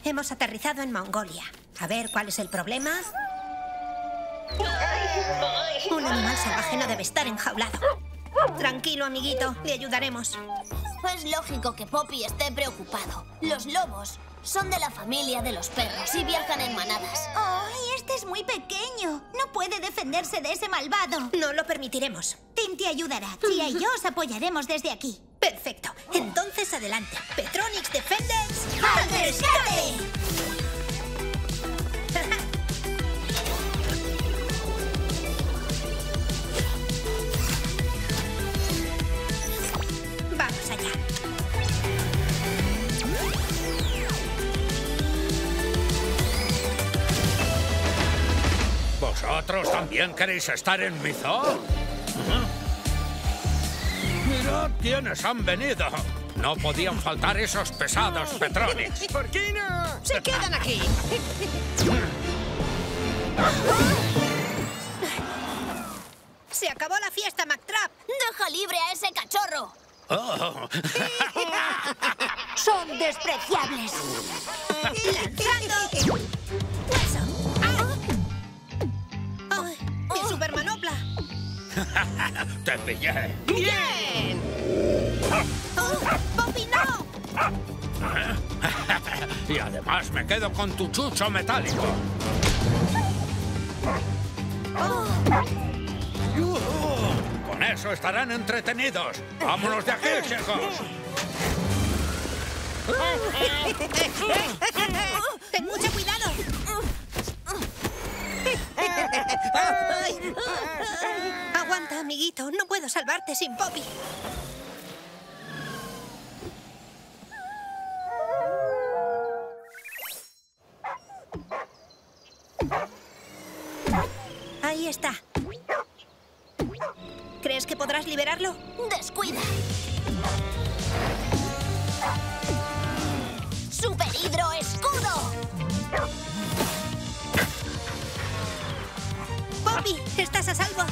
Hemos aterrizado en Mongolia. A ver, ¿cuál es el problema? Un animal salvaje no debe estar enjaulado. Tranquilo, amiguito, le ayudaremos. Es lógico que Poppy esté preocupado. Los lobos son de la familia de los perros y viajan en manadas. ¡Ay, este es muy pequeño! No puede defenderse de ese malvado. No lo permitiremos. Tim te ayudará. Chia y yo os apoyaremos desde aquí. Perfecto. Entonces, adelante. Petronix Defenders. ¡Al rescate! Vamos allá. ¿Vosotros también queréis estar en mi zoo? Mirad quiénes han venido. No podían faltar esos pesados Petronix. ¿Por qué no? ¡Se quedan aquí! Se acabó la fiesta, McTrap. ¡Deja libre a ese cachorro! Oh. ¡Son despreciables! ¡Lanzando! ¡Eso! ¡Ay! ¡Mi supermanopla! ¡Te pillé! ¡Bien! ¡Oh! ¡Poppy, no! Y además me quedo con tu chucho metálico. Con eso estarán entretenidos. ¡Vámonos de aquí, chicos! ¡Ten mucho cuidado! Aguanta, amiguito. No puedo salvarte sin Poppy. Ahí está. ¿Crees que podrás liberarlo? ¡Descuida! ¡Super Hidro Escudo! ¡Poppy! ¡Estás a salvo!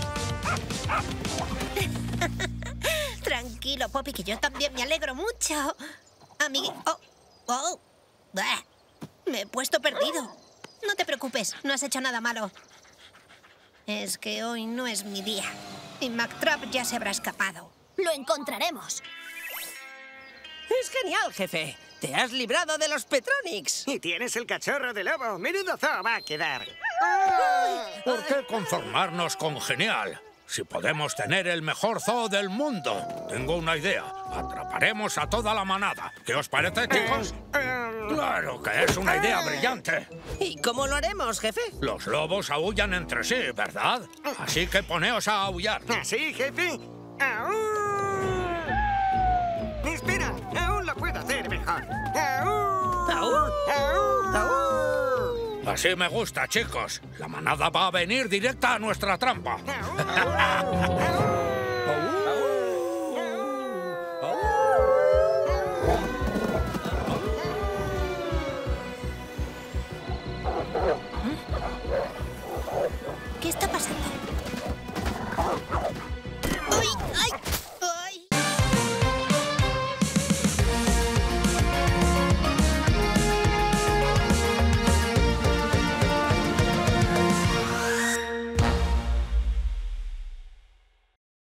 Tranquilo, Poppy, que yo también me alegro mucho. Oh. Bah. Me he puesto perdido. No te preocupes, no has hecho nada malo. Es que hoy no es mi día. Y McTrap ya se habrá escapado. ¡Lo encontraremos! Es genial, jefe. Te has librado de los Petronix. Y tienes el cachorro de lobo. Menudo zoo va a quedar. ¿Por qué conformarnos con genial? Si podemos tener el mejor zoo del mundo. Tengo una idea. Atraparemos a toda la manada. ¿Qué os parece, chicos? Claro que es una idea brillante. ¿Y cómo lo haremos, jefe? Los lobos aúllan entre sí, ¿verdad? Así que poneos a aullar. ¿Así, jefe? ¡Aú! Espera, aún lo puedo hacer mejor. ¡Aú! ¿Aú? ¡Aú! ¡Aú! Así me gusta, chicos. La manada va a venir directa a nuestra trampa. ¡Aú! ¡Aú!